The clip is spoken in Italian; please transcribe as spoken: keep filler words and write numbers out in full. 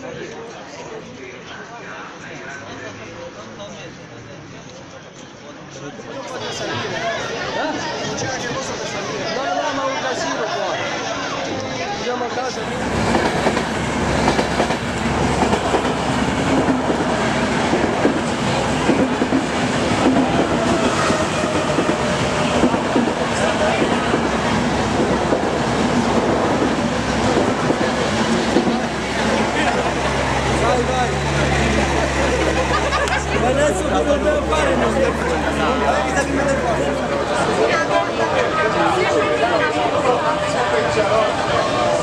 Non c'è anche cosa per salire. No, no, ma un casino qua. Andiamo a casa. Vai, vai. Ma adesso cosa dobbiamo fare? Non stiamo facendo. Evita di mettere fuori.